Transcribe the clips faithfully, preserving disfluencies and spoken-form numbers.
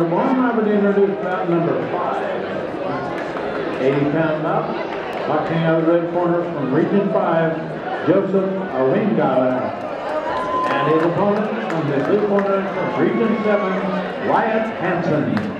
round one, I would introduce bout number five. eighty pound bout, boxing out of the red corner from Region five, Joseph Awinongya. And his opponent from the blue corner from Region seven, Wyatt Hanson.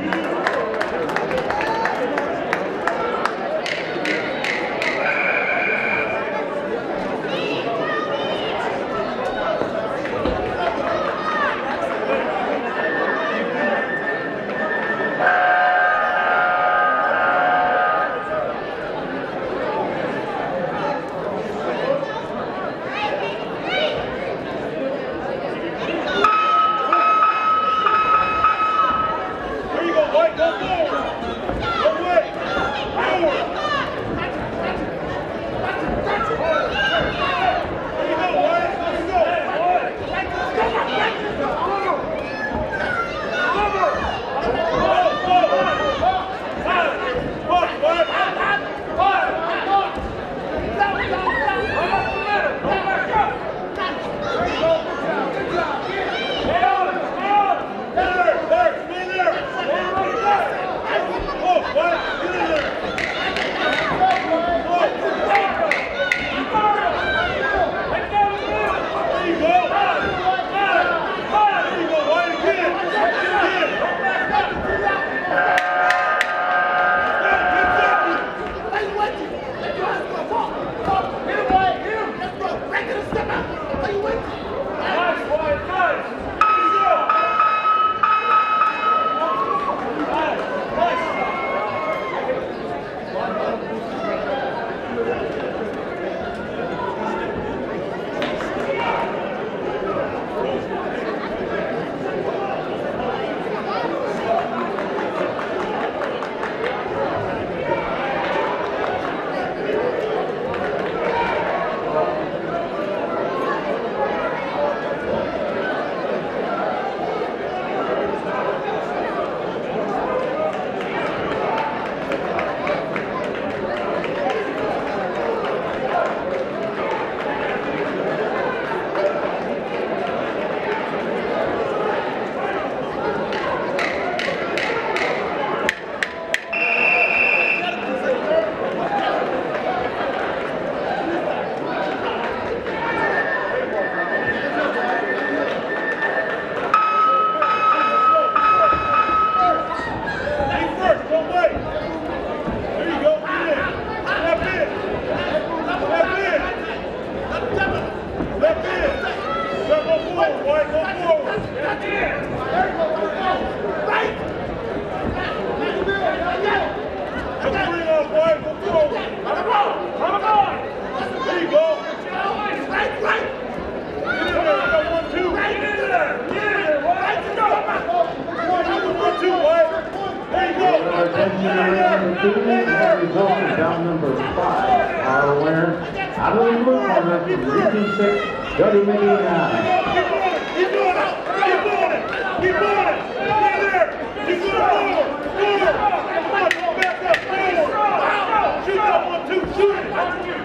Down number five, our winner, out of the blue corner from Region six, Awinongya. Keep doing it! Keep doing it! Keep doing it! Stay there! Keep doing it! Forward! Forward! Come on! Back up! Forward! Shoot that one, two! Shoot it! One, two!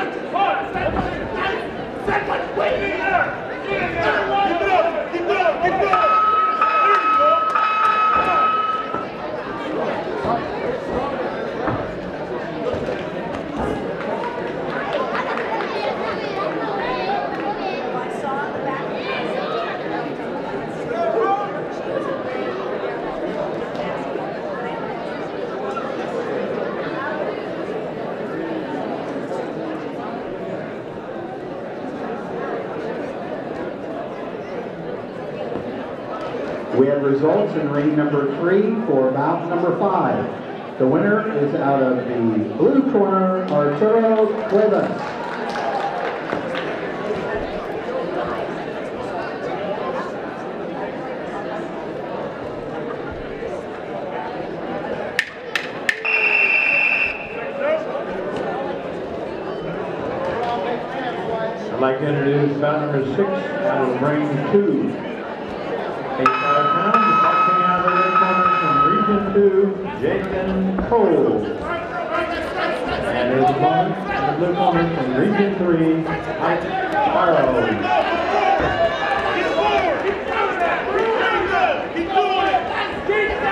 One! Set one! Wait in there! Keep going! Keep going! Keep going! We have results in ring number three for bout number five. The winner is out of the blue corner, Arturo Cuevas. I'd like to introduce bout number six out of ring two. eighty-five pounds, boxing out of the corner from Region two, Jason Cole. And his opponent in the blue corner from Region three, Mike Barrow. Keep forward! Keep doing that! Keep doing it! Keep doing it! Keep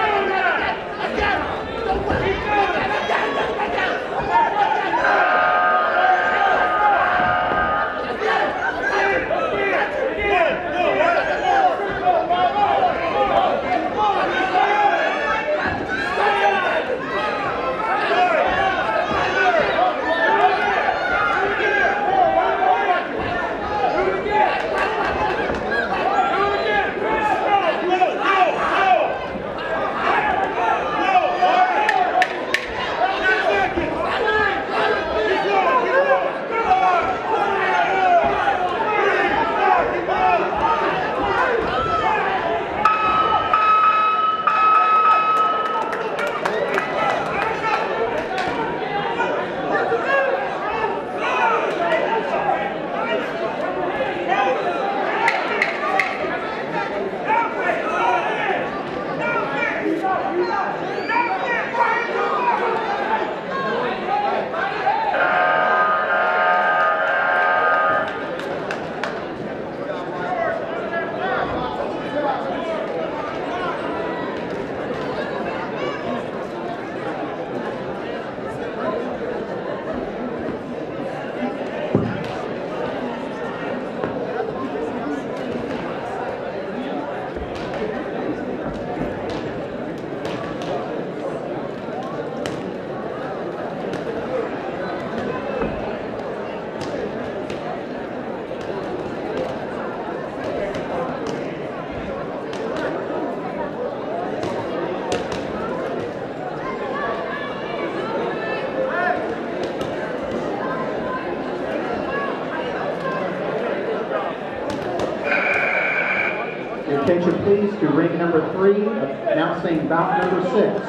Attention please to ring number three, announcing bout number six.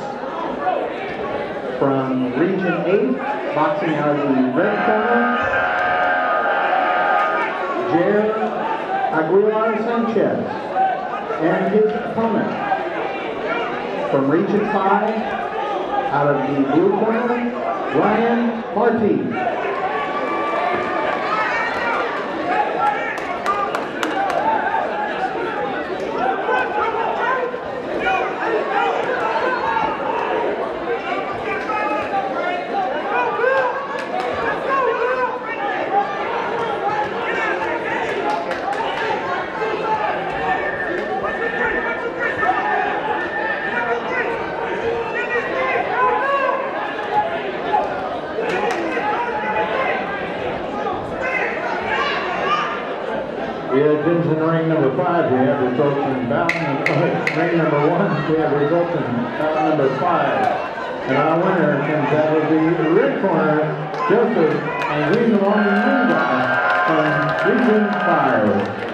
From Region eight, boxing out of the red corner, Jair Aguilar Sanchez, and his opponent. From Region five, out of the blue corner, Ryan Harvey. We have pins in ring number five. We have results in bout number, ring number one. We have results in bout number five. And our winner comes out of the red corner, Joseph Awinongya from Region five.